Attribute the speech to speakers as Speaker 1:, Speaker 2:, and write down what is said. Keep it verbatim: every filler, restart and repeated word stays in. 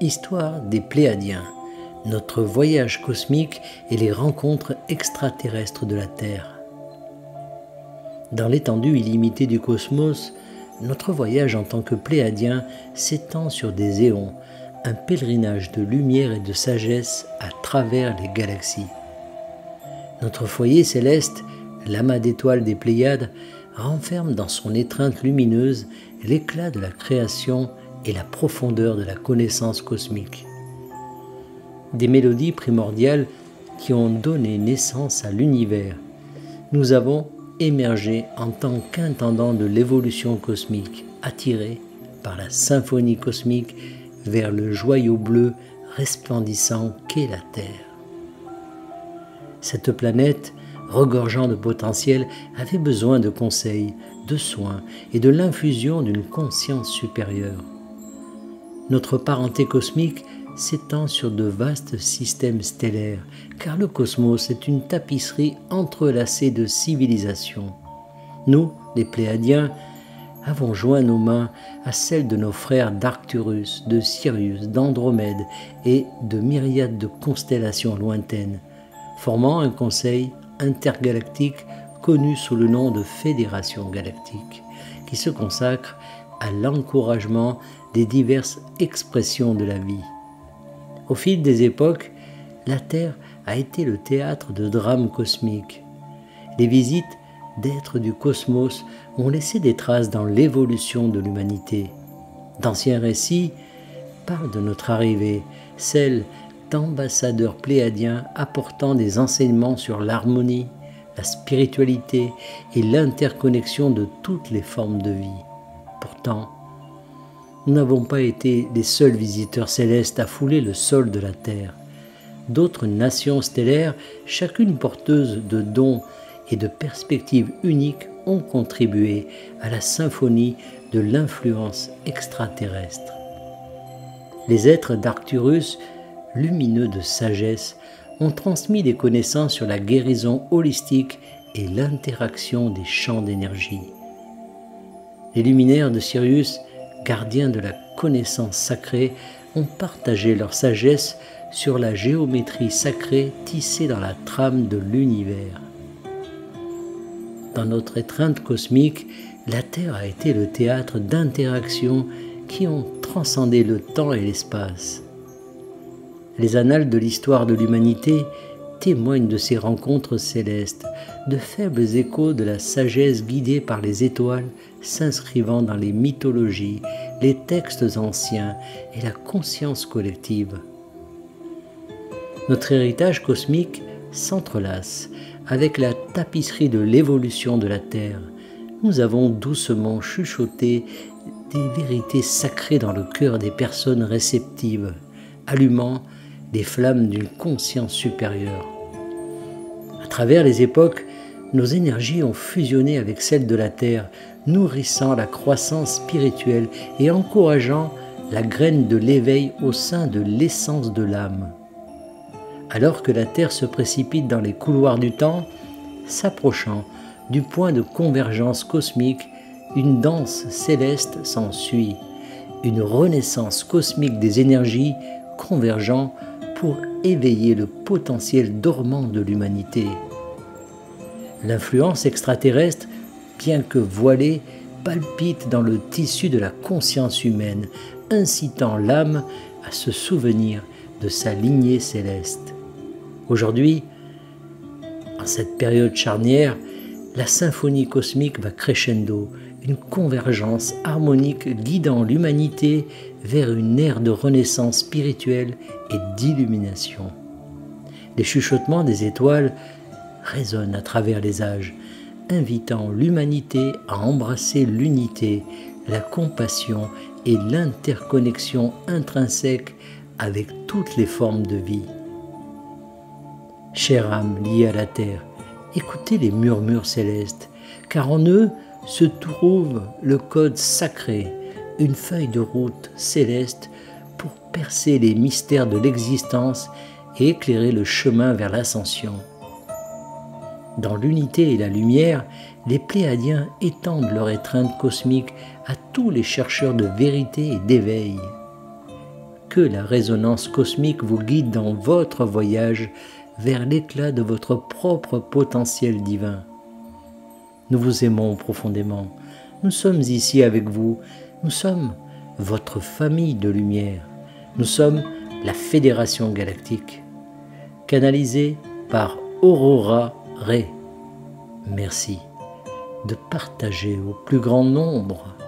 Speaker 1: Histoire des Pléiadiens, notre voyage cosmique et les rencontres extraterrestres de la Terre. Dans l'étendue illimitée du cosmos, notre voyage en tant que Pléiadiens s'étend sur des éons, un pèlerinage de lumière et de sagesse à travers les galaxies. Notre foyer céleste, l'amas d'étoiles des Pléiades, renferme dans son étreinte lumineuse l'éclat de la création et la profondeur de la connaissance cosmique. Des mélodies primordiales qui ont donné naissance à l'univers, nous avons émergé en tant qu'intendants de l'évolution cosmique, attirés par la symphonie cosmique vers le joyau bleu resplendissant qu'est la Terre. Cette planète, regorgeant de potentiel, avait besoin de conseils, de soins et de l'infusion d'une conscience supérieure. Notre parenté cosmique s'étend sur de vastes systèmes stellaires, car le cosmos est une tapisserie entrelacée de civilisations. Nous, les Pléiadiens, avons joint nos mains à celles de nos frères d'Arcturus, de Sirius, d'Andromède et de myriades de constellations lointaines, formant un conseil intergalactique connu sous le nom de Fédération galactique, qui se consacre à l'encouragement des diverses expressions de la vie. Au fil des époques, la Terre a été le théâtre de drames cosmiques. Les visites d'êtres du cosmos ont laissé des traces dans l'évolution de l'humanité. D'anciens récits parlent de notre arrivée, celle d'ambassadeurs pléiadiens apportant des enseignements sur l'harmonie, la spiritualité et l'interconnexion de toutes les formes de vie. Pourtant, nous n'avons pas été les seuls visiteurs célestes à fouler le sol de la Terre. D'autres nations stellaires, chacune porteuse de dons et de perspectives uniques, ont contribué à la symphonie de l'influence extraterrestre. Les êtres d'Arcturus, lumineux de sagesse, ont transmis des connaissances sur la guérison holistique et l'interaction des champs d'énergie. Les luminaires de Sirius, gardiens de la connaissance sacrée, ont partagé leur sagesse sur la géométrie sacrée tissée dans la trame de l'univers. Dans notre étreinte cosmique, la Terre a été le théâtre d'interactions qui ont transcendé le temps et l'espace. Les annales de l'histoire de l'humanité témoignent de ces rencontres célestes, de faibles échos de la sagesse guidée par les étoiles s'inscrivant dans les mythologies, les textes anciens et la conscience collective. Notre héritage cosmique s'entrelace avec la tapisserie de l'évolution de la Terre. Nous avons doucement chuchoté des vérités sacrées dans le cœur des personnes réceptives, allumant les flammes d'une conscience supérieure. À travers les époques, nos énergies ont fusionné avec celles de la Terre, nourrissant la croissance spirituelle et encourageant la graine de l'éveil au sein de l'essence de l'âme. Alors que la Terre se précipite dans les couloirs du temps, s'approchant du point de convergence cosmique, une danse céleste s'ensuit, une renaissance cosmique des énergies convergeant pour éveiller le potentiel dormant de l'humanité. L'influence extraterrestre, bien que voilée, palpite dans le tissu de la conscience humaine, incitant l'âme à se souvenir de sa lignée céleste. Aujourd'hui, en cette période charnière, la symphonie cosmique va crescendo, une convergence harmonique guidant l'humanité vers une ère de renaissance spirituelle et d'illumination. Les chuchotements des étoiles résonnent à travers les âges, invitant l'humanité à embrasser l'unité, la compassion et l'interconnexion intrinsèque avec toutes les formes de vie. Chère âme liée à la Terre, écoutez les murmures célestes, car en eux se trouve le code sacré, une feuille de route céleste pour percer les mystères de l'existence et éclairer le chemin vers l'ascension. Dans l'unité et la lumière, les Pléiadiens étendent leur étreinte cosmique à tous les chercheurs de vérité et d'éveil. que la résonance cosmique vous guide dans votre voyage vers l'éclat de votre propre potentiel divin. Nous vous aimons profondément. Nous sommes ici avec vous. Nous sommes votre famille de lumière. Nous sommes la Fédération Galactique, canalisée par Aurora Ray. Merci de partager au plus grand nombre